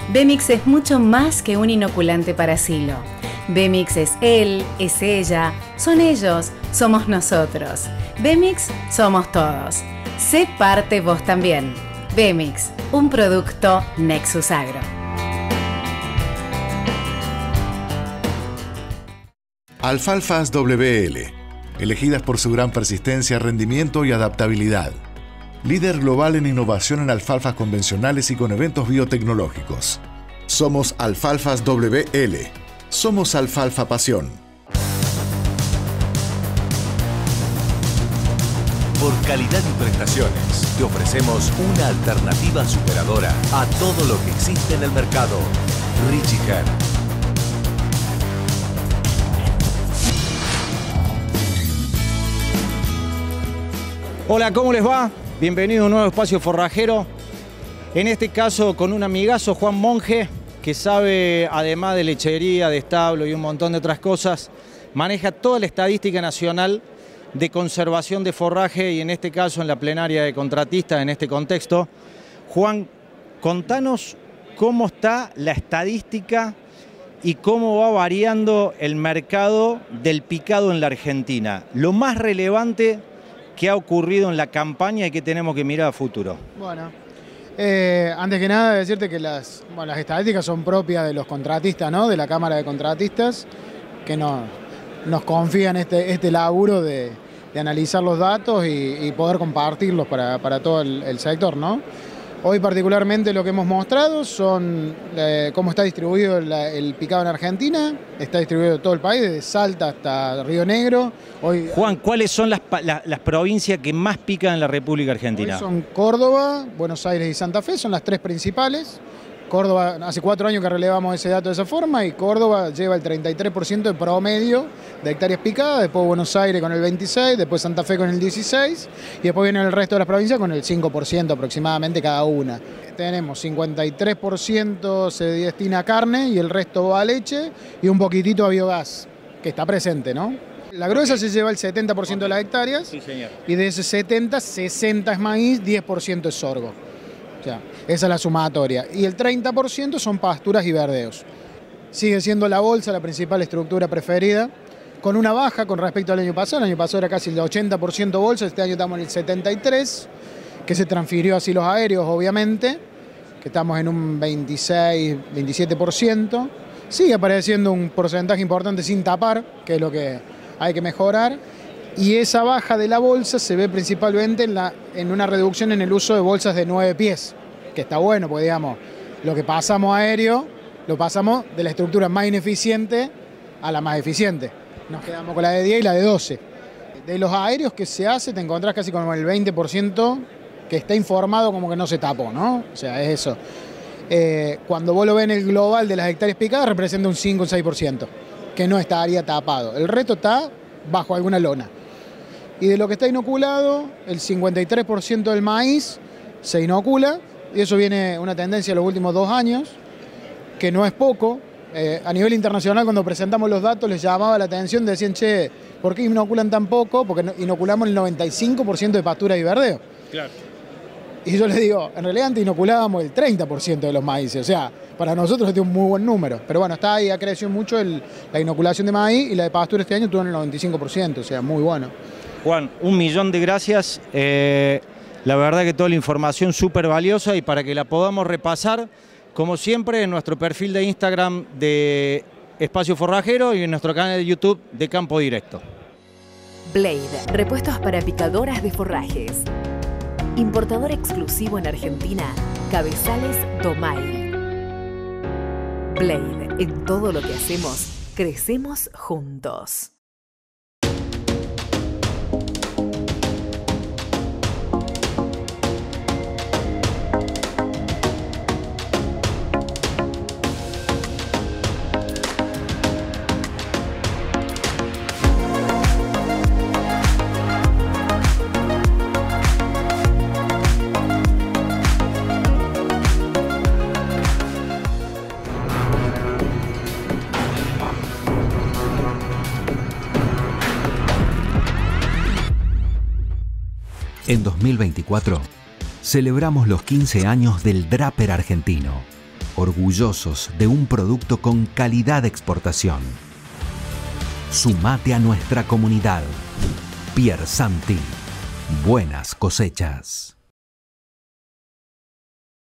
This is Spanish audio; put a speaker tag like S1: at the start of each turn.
S1: Bemix es mucho más que un inoculante para silo. Bemix es él, es ella, son ellos, somos nosotros. Bemix somos todos. Sé parte vos también. Bemix, un producto Nexus Agro.
S2: Alfalfas WL, elegidas por su gran persistencia, rendimiento y adaptabilidad. Líder global en innovación en alfalfas convencionales y con eventos biotecnológicos. Somos Alfalfas WL. Somos Alfalfa Pasión.
S3: Por calidad y prestaciones, te ofrecemos una alternativa superadora a todo lo que existe en el mercado. Richie Her.
S4: Hola, ¿cómo les va? Bienvenido a un nuevo espacio forrajero. En este caso con un amigazo, Juan Monge, que sabe, además de lechería, de establo y un montón de otras cosas, maneja toda la estadística nacional de conservación de forraje y en este caso en la plenaria de contratistas en este contexto. Juan, contanos cómo está la estadística y cómo va variando el mercado del picado en la Argentina. Lo más relevante que ha ocurrido en la campaña y que tenemos que mirar a futuro.
S5: Bueno, antes que nada decirte que las estadísticas son propias de los contratistas, ¿no? De la Cámara de Contratistas, que nos confían este laburo de analizar los datos y poder compartirlos para todo el sector, ¿no? Hoy particularmente lo que hemos mostrado son cómo está distribuido el picado en Argentina. Está distribuido en todo el país, desde Salta hasta Río Negro.
S4: Juan, ¿cuáles son las provincias que más pican en la República Argentina?
S5: Hoy son Córdoba, Buenos Aires y Santa Fe, son las tres principales. Córdoba, hace 4 años que relevamos ese dato de esa forma y Córdoba lleva el 33% de promedio de hectáreas picadas, después Buenos Aires con el 26%, después Santa Fe con el 16% y después viene el resto de las provincias con el 5% aproximadamente cada una. Tenemos 53% se destina a carne y el resto va a leche y un poquitito a biogás, que está presente, ¿no? La gruesa se lleva el 70% de las hectáreas.
S4: Sí, señor.
S5: Y de ese 70, 60 es maíz, 10% es sorgo. O sea, esa es la sumatoria. Y el 30% son pasturas y verdeos. Sigue siendo la bolsa la principal estructura preferida, con una baja con respecto al año pasado. El año pasado era casi el 80% bolsa, este año estamos en el 73%, que se transfirió a silos aéreos, obviamente, que estamos en un 26, 27%. Sigue apareciendo un porcentaje importante sin tapar, que es lo que hay que mejorar. Y esa baja de la bolsa se ve principalmente en una reducción en el uso de bolsas de 9 pies, que está bueno, porque digamos, lo que pasamos aéreo, lo pasamos de la estructura más ineficiente a la más eficiente. Nos quedamos con la de 10 y la de 12. De los aéreos que se hace, te encontrás casi con el 20% que está informado como que no se tapó, ¿no? O sea, es eso. Cuando vos lo ves en el global de las hectáreas picadas, representa un 5 o 6%, que no estaría tapado. El resto está bajo alguna lona. Y de lo que está inoculado, el 53% del maíz se inocula, y eso viene una tendencia de los últimos 2 años, que no es poco. A nivel internacional, cuando presentamos los datos, les llamaba la atención, decían, che, ¿por qué inoculan tan poco? Porque inoculamos el 95% de pastura y verdeo.
S4: Claro.
S5: Y yo les digo, en realidad antes inoculábamos el 30% de los maíces, o sea, para nosotros este es un muy buen número. Pero bueno, está ahí, ha crecido mucho la inoculación de maíz y la de pastura este año tuvo en el 95%, o sea, muy bueno.
S4: Juan, 1.000.000 de gracias. La verdad que toda la información súper valiosa y para que la podamos repasar, como siempre, en nuestro perfil de Instagram de Espacio Forrajero y en nuestro canal de YouTube de Campo Directo.
S6: Blade, repuestos para picadoras de forrajes. Importador exclusivo en Argentina, Cabezales Domay. Blade, en todo lo que hacemos, crecemos juntos.
S3: En 2024, celebramos los 15 años del Draper argentino. orgullosos de un producto con calidad de exportación. Sumate a nuestra comunidad. Piersanti. Buenas cosechas.